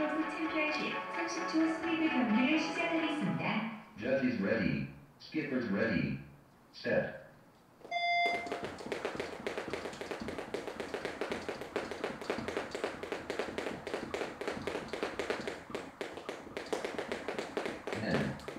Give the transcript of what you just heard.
스포츠 챔피언십 30초 스피드 경기를 시작하겠습니다. Judges ready. Skippers ready. Set. Ten.